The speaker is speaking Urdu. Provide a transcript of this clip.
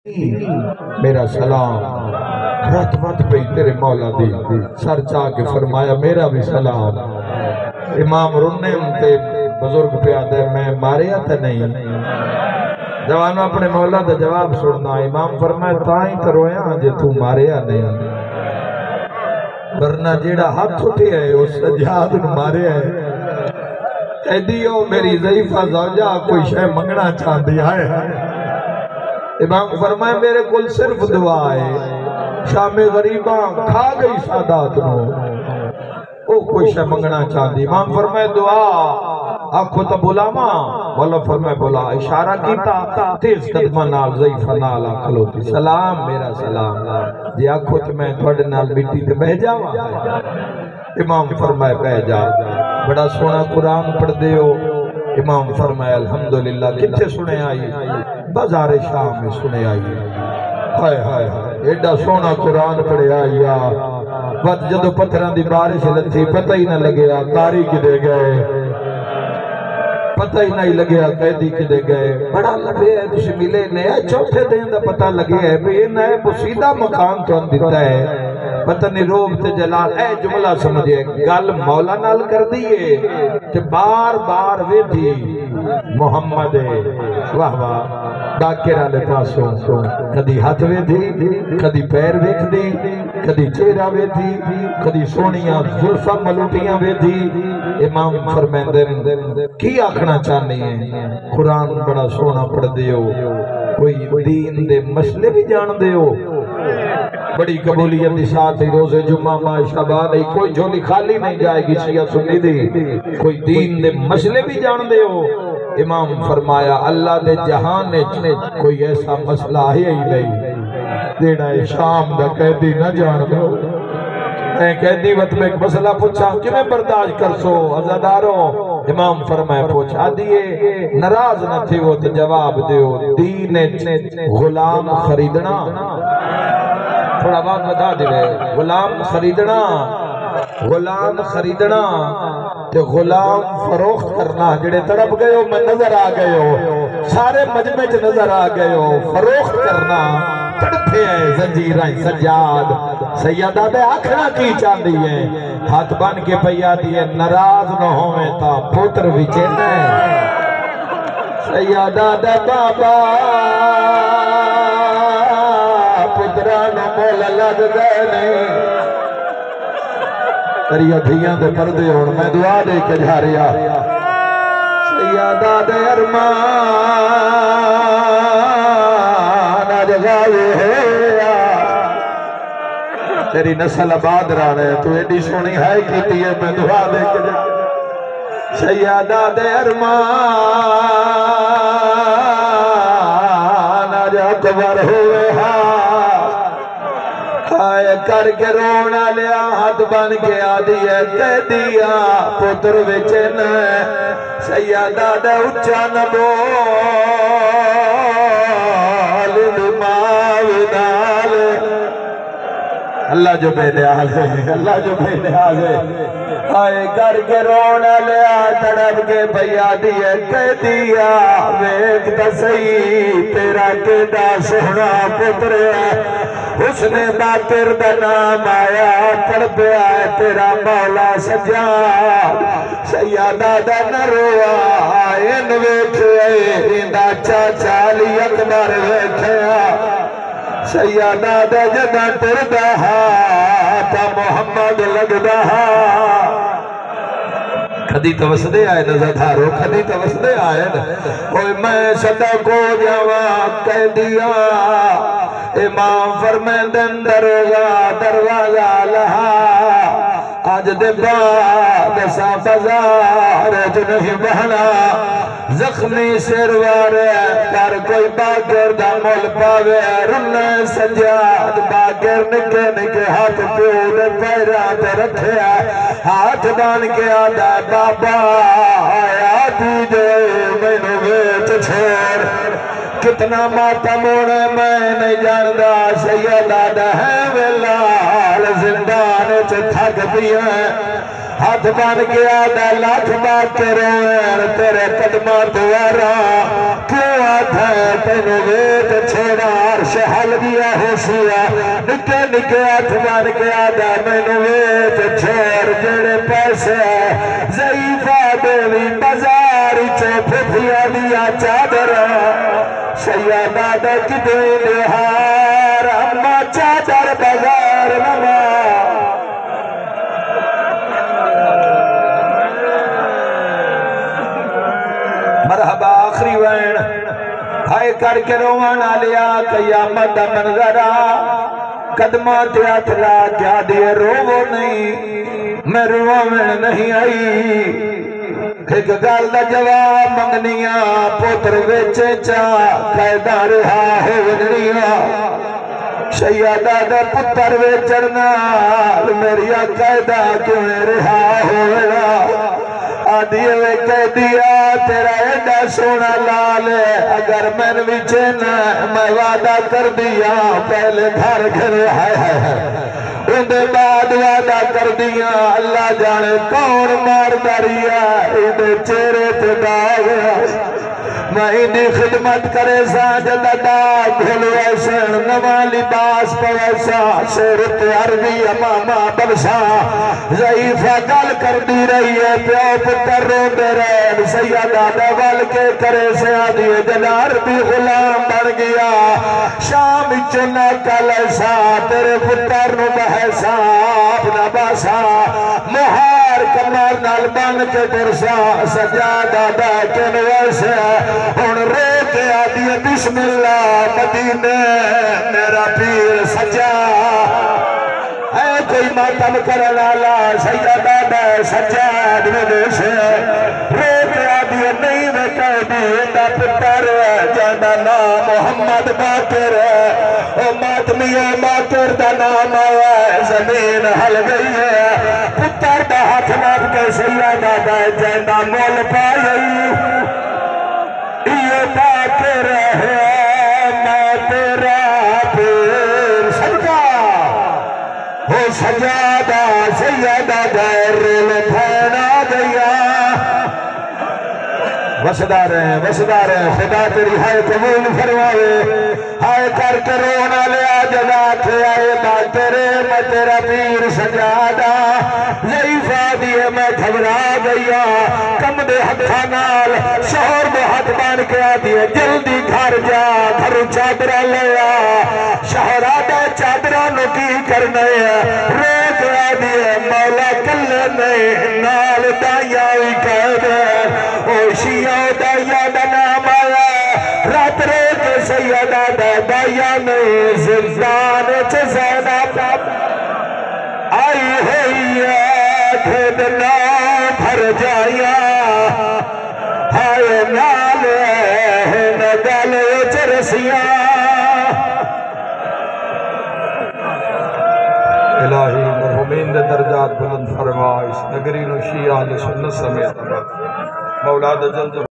میرا سلام رت مت پہ تیرے مولا دی سر چاہ کے فرمایا میرا بھی سلام امام رونے تے بزرگ پہ آدھے میں ماریا تھا نہیں جوانو اپنے مولا دا جواب سننا امام فرمایا تائیں ترویا جے تو ماریا نہیں ورنہ جیڑا ہاتھ اٹھے ہے اس سجاد ماریا ہے ایدیو میری ضعیفہ زوجہ کوئی شے منگنا چاہ دیا ہے امام فرمائے میرے کل صرف دعا ہے شام غریباں کھا گئی سادات نو او کوئی شے منگنا چاہ دی امام فرمائے دعا آنکھو تا بلاما مولا فرمائے بلا اشارہ کیتا تیز قدمہ نال ضعیفہ نال آکھلوتی سلام میرا سلام جی آنکھو تا میں تھوڑے نال بیٹی تے بہ جاواں امام فرمائے بہ جا بڑا سونا قرآن پڑھ دے ہو امام فرمائے الحمدللہ کتے سنے آئی بازار شام میں سنے آئی ہائے ہائے ایڈا سونا قرآن پڑھے آئی وقت جدو پتھران دی بارش لتھی پتہ ہی نہ لگیا کاری کدے گئے پتہ ہی نہیں لگیا قیدی کدے گئے بڑا لبے ہے تُسی ملے نیا چوتھے دیں دا پتہ لگے ہے بے نئے بسیدہ مقام تو ہم دیتا ہے پتہ نہیں روب تے جلال اے جملہ سمجھے گل مولا نال کر دیئے کہ بار بار وے دی محمد واہ واہ ڈاکر آلے پاسوں کدی ہاتھ وے دی کدی پیر ویکھ دی کدی چہرہ وے دی کدی سونیاں زلفہ ملوٹیاں وے دی امام فرمیندن کی آکھنا چاہنی ہے قرآن بڑا سونا پڑھ دیو کوئی دین دے مسئلے بھی جان دیو بڑی قبولیت دی ساتھ ہی روز جمعہ معاشہ نہیں کوئی جھولی خالی نہیں جائے گی شیعہ سنی دی کوئی دین دے مسئلے بھی جان دے ہو امام فرمایا اللہ دے جہان نے کوئی ایسا مسئلہ ہی نہیں دینا شام دا قیدی نہ جان دو میں قیدی وقت میں ایک مسئلہ پوچھا کیوں برداشت کر سو عزاداروں امام فرمایا پوچھا دیئے ناراض نہ تھی وہ تو جواب دیو دین غلام خریدنا تھوڑا بات بتا دے غلام خریدنا تے غلام فروخت کرنا جڑے تڑپ گئے ہو میں نظر آ گئے ہو سارے مجمع چ نظر آ گئے ہو فروخت کرنا تڑپے ہیں زنجیریں سجاد سیدہ دے آکھنا کی چاندی ہے ہاتھ بن کے پیا دیئے ناراض نہ ہوئے تا پوتر وچے نے سیدہ دے بابا پترانو مولا لگ گئے تریہ دھیاں دے پردے ہون میں دعا دے کے جا رہا سیدہ دے ارمان آج گاوے ہے تیری نسل آباد رانے تو ایڈی سونی ہے کیتی ہے میں دعا دے کے جا سیدہ دے ارمان آج اکبر ہوئے آئے کر کے رونا لیا ہاتھ بن کے آدھی ہے قیدیا پتر وچن سیدہ دے اچھا نبول دماغ دال اللہ جو بے نیاز ہے اللہ جو بے نیاز ہے آئے کر کے رونا لیا تڑپ کے بھیا دیئے قیدیا ویک دسئی تیرا کیڈا سونا پتر ہے اس نے باطر دا نام آیا پڑھ پیا ہے تیرا مولا سجاد سیدہ دا نروا ان ویکھے اندہ چاچا علی اکبر ویکھیا سیدہ دا جدہ تردہ تا محمد لگدہ کدی تو وسدے آئے نظر دھارو کدی تو وسدے آئے اوہ میں صدقو جواب کہہ دیا امام فرمیندن دروازہ لہا آج دے بعد سا بازار جو نہیں بہنا زخمی سروار کر کوئی باگر دا مول پاوے رنے سجاد باگر نکے نکے ہاتھ پیود پیرات رکھے ہاتھ بان کے آدھا بابا آیا دیجے میں نے ویچ چھوڑ کتنا ماتم ہونے میں نہیں جاندہ سیدہ دہے ویلال زندان چھ تھک دیا ہاتھ بان کے آدھا لاکھ بات تیرے قدمہ دوارا کیوں آدھا تینو ویت چھوڑا عرش حل دیا حسیا نکے نکے ہاتھ بان کے آدھا مینو ویت چھوڑ جڑے پیسے ضعیفہ دیوی بازار پھپھیا دیا چادر سیادہ دک دین ہار اما چادر بازار نما مرحبا آخری وین ہائے کر کے روانا لیا قیامت منظرہ قدمات اتلا کیا دیے روو نہیں میں روامن نہیں آئی ایک گال دا جواب منگنیاں پوتر ویچے چاہ قیدہ رہا ہوگنیاں شیادہ دا پتر ویچڑنا میری قیدہ کیوں رہا ہوگنا آدھیے وے کہہ دیا تیرا ایڈا سونا لال ہے اگر میں وچھنا میں وعدہ کر دیا پہلے گھر گھر ہے اندھے بعد وعدہ کر دیا اللہ جانے کون مار داریا اندھے چہرے تے داغ میں انہی خدمت کرے سا جدہ داغ بھولو ایسن نوہ لباس پویسا سیرت عربی امامہ بلسا ضعیفہ گل کر دی رہی ہے پیو پتر رو دے رہے سیدہ دوال کے کرے سے آدھی جنہ عربی غلام بڑھ گیا شام چنہ کل ایسا تیرے پتر نو بحیسا اپنا باسا مہار کمار نال بان کے درسا سجادہ دا کنویسے ہون رو کے آدھی بسم اللہ مدینہ میرا پیر سجا ہے کوئی ماتم کرنا لا سیدہ دا سجاد میں سے رو کے آدھی نہیں میں کہہ دی دا پتر جانا نام محمد باکر او ماتمی باکر دا نام آیا زمین حل گئی ہے پتر دا ہاتھ ناب کے سیدہ دا جانا مول پائی یہ باکر ہے میں تیرا پیر سجدہ ہو سجادہ سیدہ دیر لپھانا گیا وسدار ہیں خدا تیری ہائے قبول فرماوے ہائے کر کے رونا لیا جگہ کے آئے بات تیرے میں تیرا پیر سجادہ ضعیفہ دیئے میں گھبرا گیا کم دے ہتھا نال شہر دے ہاتھ بان کے آدھیے جلدی گھر جا گھر چادرہ لیا شہر آدھا چادرہ نو کی کرنے رو کے آدھیے مولا کلے نہیں نال دائیائی کہہ دے او شیعہ دائیہ دا نام آیا رات رو کے سیدہ دائیہ میں زندان چزادہ آئی ہوئی دھدنا بھر جایا ہائے نال نگل چرسیاں الہی مرحومین دے درجات بلند فرما اس نگری نو شیعہ سنت سمیت مولا دا جلد